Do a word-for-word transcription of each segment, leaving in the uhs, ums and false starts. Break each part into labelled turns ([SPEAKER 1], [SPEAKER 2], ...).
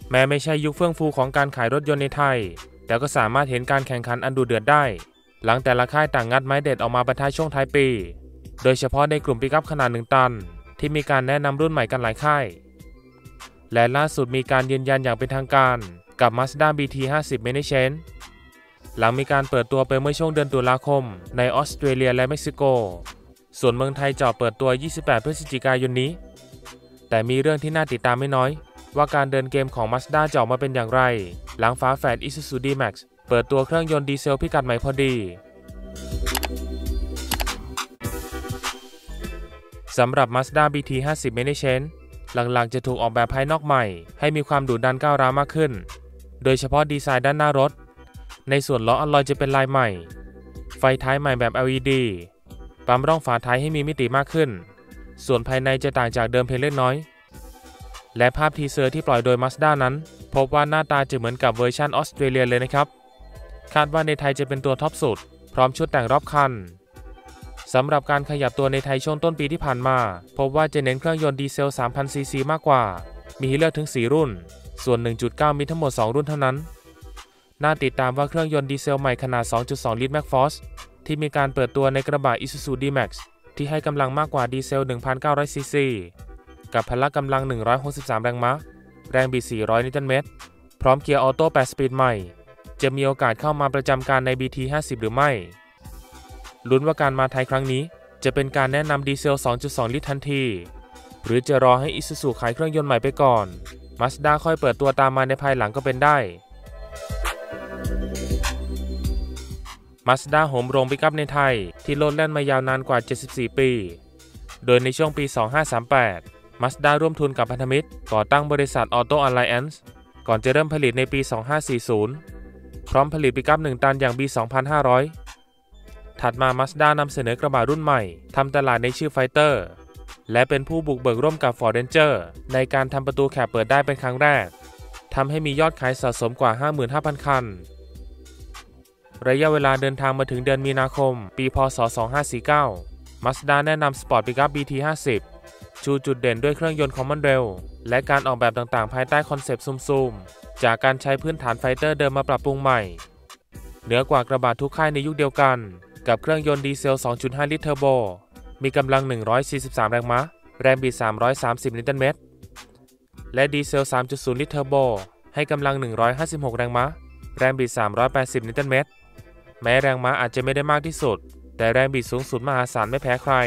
[SPEAKER 1] แม้ไม่ใช่ยุคเฟื่องฟูของการขายรถยนต์ในไทยแต่ก็สามารถเห็นการแข่งขันอันดุเดือดได้หลังแต่ละค่ายต่างงัดไม้เด็ดออกมาบรรทัดช่วงท้ายปีโดยเฉพาะในกลุ่มปิกอัพขนาดหนึ่งตันที่มีการแนะนำรุ่นใหม่กันหลายค่ายและล่าสุดมีการยืนยันอย่างเป็นทางการกับ Mazda บี ที ห้าสิบ Management หลังมีการเปิดตัวไปเมื่อช่วงเดือนตุลาคมในออสเตรเลียและเม็กซิโกส่วนเมืองไทยจะเปิดตัวยี่สิบแปดพฤศจิกายนนี้แต่มีเรื่องที่น่าติดตามไม่น้อยว่าการเดินเกมของ Mazda จะออกมาเป็นอย่างไรหลังฝาแฝด Isuzu D-Max เปิดตัวเครื่องยนต์ดีเซลพิกัดใหม่พอดีสำหรับ Mazda บี ที ห้าสิบ Management หลังๆจะถูกออกแบบภายนอกใหม่ให้มีความดุดันก้าวร้าวมากขึ้นโดยเฉพาะดีไซน์ด้านหน้ารถในส่วนล้ออะลอยจะเป็นลายใหม่ไฟท้ายใหม่แบบ แอล อี ดี ปั๊มร่องฝาท้ายให้มีมิติมากขึ้นส่วนภายในจะต่างจากเดิมเพียงเล็กน้อยและภาพทีเซอร์ที่ปล่อยโดย Mazda นั้นพบว่าหน้าตาจะเหมือนกับเวอร์ชันออสเตรเลียเลยนะครับคาดว่าในไทยจะเป็นตัวท็อปสุดพร้อมชุดแต่งรอบคันสำหรับการขยับตัวในไทยช่วงต้นปีที่ผ่านมาพบว่าจะเน้นเครื่องยนต์ดีเซล สามพัน ซี ซี มากกว่ามีให้เลือกถึงสี่รุ่นส่วน หนึ่งจุดเก้า มีทั้งหมดสองรุ่นเท่านั้นน่าติดตามว่าเครื่องยนต์ดีเซลใหม่ขนาด สองจุดสอง ลิตร แม็ก ฟอร์ส ที่มีการเปิดตัวในกระบะ Isuzu D-Max ที่ให้กำลังมากกว่าดีเซล หนึ่งพันเก้าร้อย ซี ซี กับพละกำลังหนึ่งร้อยหกสิบสามแรงม้าแรงบิดสี่ร้อยนิวตันเมตรพร้อมเกียร์ออโต้แปดสปีดใหม่จะมีโอกาสเข้ามาประจำการใน บี ที ห้าสิบ หรือไม่ลุ้นว่าการมาไทยครั้งนี้จะเป็นการแนะนำดีเซล สองจุดสอง ลิตรทันทีหรือจะรอให้ Isuzu ขายเครื่องยนต์ใหม่ไปก่อน Mazda ค่อยเปิดตัวตามมาในภายหลังก็เป็นได้ Mazda โหมโรงปิกอัพในไทยที่โลดแล่นมายาวนานกว่าเจ็ดสิบสี่ปีโดยในช่วงปีสองพันห้าร้อยสามสิบแปด Mazda ร่วมทุนกับพันธมิตรก่อตั้งบริษัท Auto Alliance ก่อนจะเริ่มผลิตในปีสองพันห้าร้อยสี่สิบพร้อมผลิตปิกอัพหนึ่งตันอย่าง บี สองพันห้าร้อยถัดมา Mazda นำเสนอกระบะรุ่นใหม่ทำตลาดในชื่อ Fighter และเป็นผู้บุกเบิกร่วมกับ Ford Ranger ในการทำประตูแคปเปิดได้เป็นครั้งแรกทำให้มียอดขายสะสมกว่า ห้าหมื่นห้าพัน คันระยะเวลาเดินทางมาถึงเดือนมีนาคมปีพ.ศ. สองพันห้าร้อยสี่สิบเก้า Mazda แนะนำ Sport Pickup บี ที ห้าสิบ ชูจุดเด่นด้วยเครื่องยนต์ Common Rail และการออกแบบต่างๆภายใต้คอนเซปต์ซูมๆจากการใช้พื้นฐาน Fighter เดิมมาปรับปรุงใหม่เหนือกว่ากระบะทุกค่ายในยุคเดียวกันกับเครื่องยนต์ดีเซล สองจุดห้า ลิตรเทอร์โบมีกำลังหนึ่งร้อยสี่สิบสามแรงม้าแรงบิดสามร้อยสามสิบนิวตันเมตรและดีเซล สามจุดศูนย์ ลิตรเทอร์โบให้กำลังหนึ่งร้อยห้าสิบหกแรงม้าแรงบิดสามร้อยแปดสิบนิวตันเมตรแม้แรงม้าอาจจะไม่ได้มากที่สุดแต่แรงบิดสูงสุดมหาศาลไม่แพ้ใคร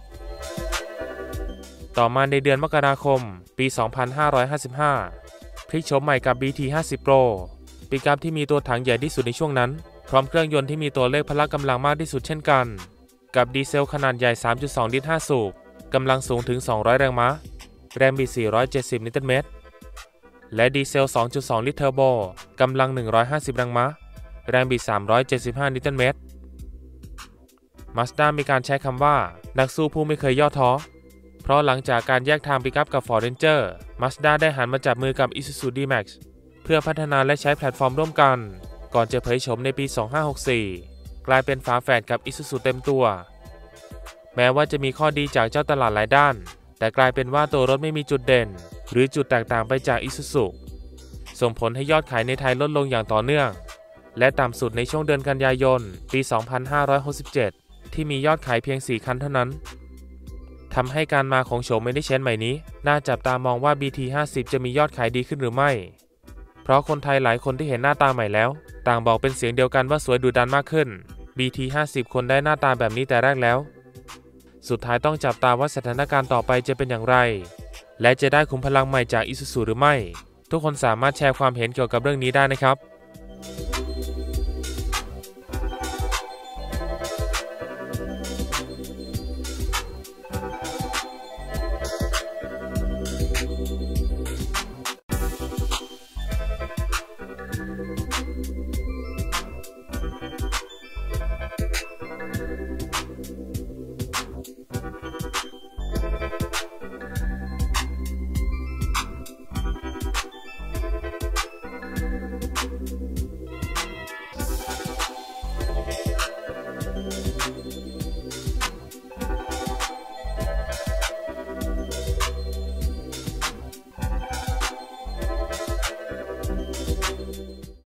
[SPEAKER 1] ต่อมาในเดือนมกราคมปีสองพันห้าร้อยห้าสิบห้าพลิกโฉมใหม่กับ บี ที ห้าสิบ Pro ปิกอัพที่มีตัวถังใหญ่ที่สุดในช่วงนั้นพร้อมเครื่องยนต์ที่มีตัวเลขพละกำลังมากที่สุดเช่นกันกับดีเซลขนาดใหญ่ สามจุดสอง ลิตรห้าสูบกำลังสูงถึงสองร้อยแรงม้าแรงบิดสี่ร้อยเจ็ดสิบนิวตันเมตรและดีเซล สองจุดสอง ลิตรเทอร์โบกำลังหนึ่งร้อยห้าสิบแรงม้าแรงบิดสามร้อยเจ็ดสิบห้านิวตันเมตร Mazda มีการใช้คำว่านักสู้ผู้ไม่เคยย่อท้อเพราะหลังจากการแยกทางปิกอัพกับ Ford Ranger Mazda ได้หันมาจับมือกับ Isuzu D-Max เพื่อพัฒนาและใช้แพลตฟอร์มร่วมกันก่อนจะเผยโฉมในปีสองพันห้าร้อยหกสิบสี่กลายเป็นฝาแฝดกับ Isuzu เต็มตัวแม้ว่าจะมีข้อดีจากเจ้าตลาดหลายด้านแต่กลายเป็นว่าตัวรถไม่มีจุดเด่นหรือจุดแตกต่างไปจาก Isuzu ส่งผลให้ยอดขายในไทยลดลงอย่างต่อเนื่องและต่ำสุดในช่วงเดือนกันยายนปีสองพันห้าร้อยหกสิบเจ็ดที่มียอดขายเพียงสี่คันเท่านั้นทำให้การมาของโฉมไม่ได้เชนใหม่นี้น่าจับตามองว่า บี ที ห้าสิบ จะมียอดขายดีขึ้นหรือไม่เพราะคนไทยหลายคนที่เห็นหน้าตาใหม่แล้วต่างบอกเป็นเสียงเดียวกันว่าสวยดุดันมากขึ้น บี ที ห้าสิบ คนได้หน้าตาแบบนี้แต่แรกแล้วสุดท้ายต้องจับตาว่าสถานการณ์ต่อไปจะเป็นอย่างไรและจะได้ขุมพลังใหม่จาก Isuzu หรือไม่ทุกคนสามารถแชร์ความเห็นเกี่ยวกับเรื่องนี้ได้นะครับ